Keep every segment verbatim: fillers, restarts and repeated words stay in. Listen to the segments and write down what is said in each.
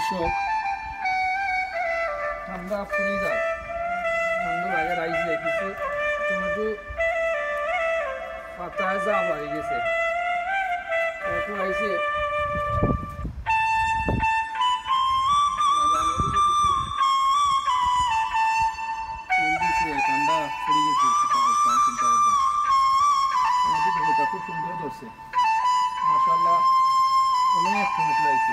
দর্শক ঠান্ডা ফুরি যায় ঠান্ডার আগে রাইছে কিছু টমেটো পাতা যা বাড়ি গেছে টমেটো আইছে ঠান্ডা ফুরি গেছে চিন্তা করতাম টমেটো খুব সুন্দর ধরছে মাশাআল্লাহ অনেক টমেটো আইছে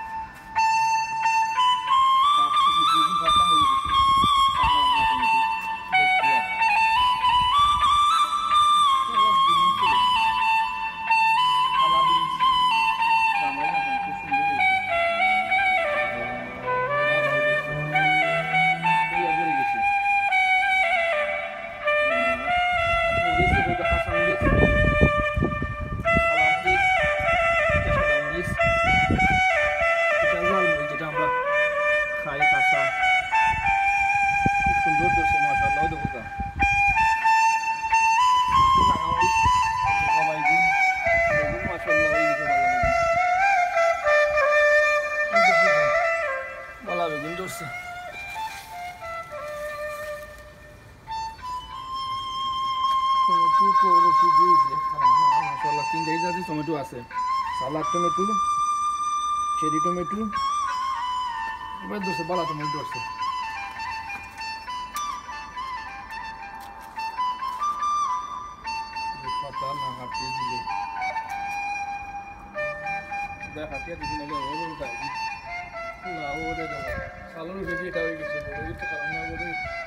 টমেটো আছে সালাদ টমেটো চেরি টমেটো এবার ধরছে বালা টমেটো ধরছে পাতা না হাঁটিয়ে দিলে হাঁটিয়ে দিদি নাকি ওর গাড়ি না ওরে সালানো যদি এটা হয়ে গেছে বড় কিছু কারণ না বলে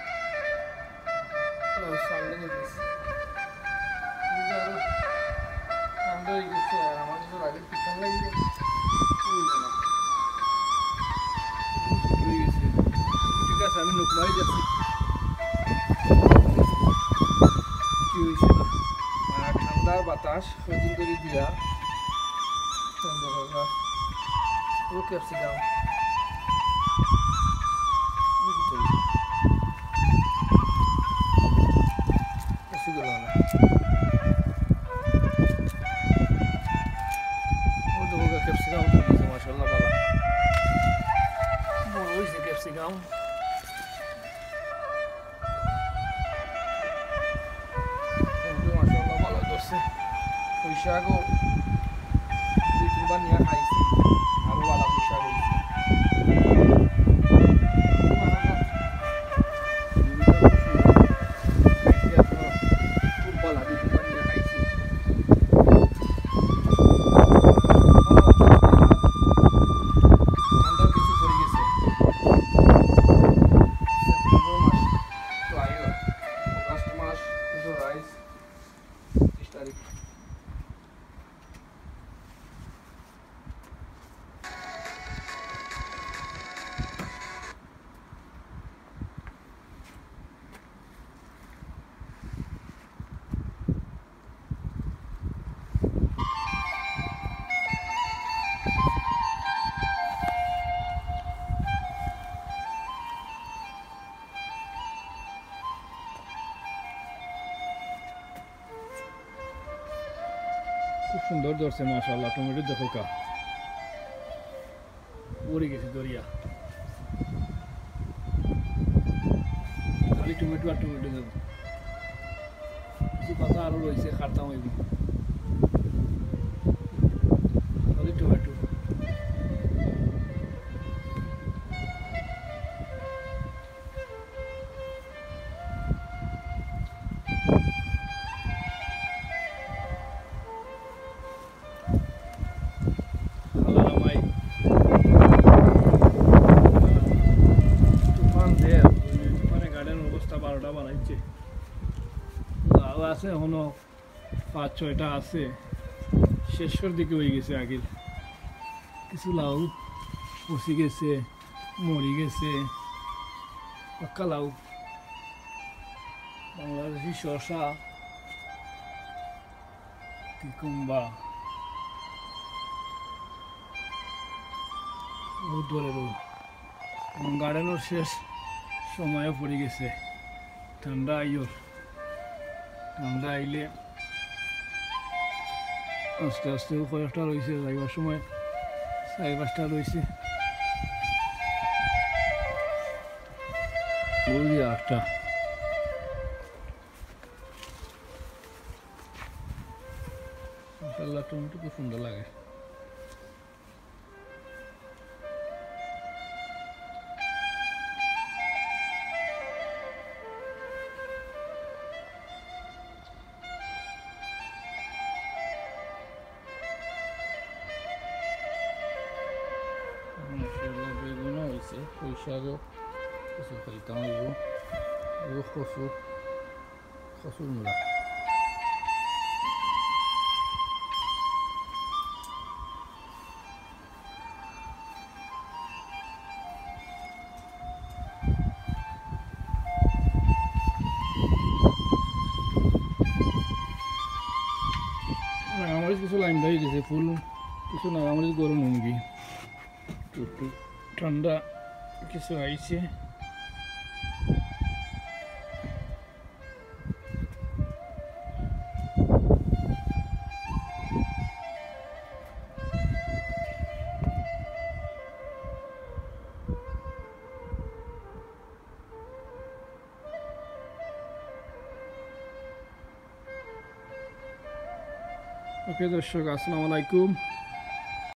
সালানো গেছে ঠান্ডা হয়ে গেছে আর আমার তো আগের পিছন লাগিয়ে ঠিক আছে আমি নুকমাই যাচ্ছি কি হয়েছে আর ঠান্ডার বাতাস সদিন করে দিয়া ও ক্যাপসিকাম ক্যাপসিকাম ক্যাপসিকাম মাশাআল্লাহ ভালো বড় হয়েছে ক্যাপসিকাম মাশাআল্লাহ ভালো ধরছে পুঁইশাকও দুই তিনবার নিয়ে খাইছি আরো ভালো পুঁইশাক হয়েছে খুব সুন্দর ধরছে মাশাআল্লাহ টমেটো দেখো কা পড়ে গেছে দরিয়া খালি টমেটো আর টমেটো দেবো কিছু পাতা আরো রয়েছে খারতাম হইব খালি টমেটো লাউ আছে এখনো পাঁচ ছয়টা আছে শেষের দিকে হয়ে গেছে আগে কিছু লাউ পচি গেছে মরি গেছে পাক্কা লাউ বাংলাদেশি শসা কিকুম্বা বহুত ধরে গার্ডেনের শেষ সময় পড়ে গেছে ঠান্ডা আইয়র ঠান্ডা আইলে আস্তে আস্তে কয়েকটা রয়েছে যাইবার সময় চারি পাঁচটা রয়েছে ওই একটা মাশাআল্লাহ, টমেটো খুব সুন্দর লাগে। মাশাআল্লাহ বেগুনও হয়েছে, পুঁই শাকও কিছু খাইতাম হইব, এগুলো কচু, কচুর মূলা। নাগামরিচ কিছু লাইন হয়ে গেছে, ফুল কিছু নাগামরিচ গরম মুরগি একটু একটু ঠান্ডা কিছু আইছে। ওকে দর্শক, আসসালামু আলাইকুম।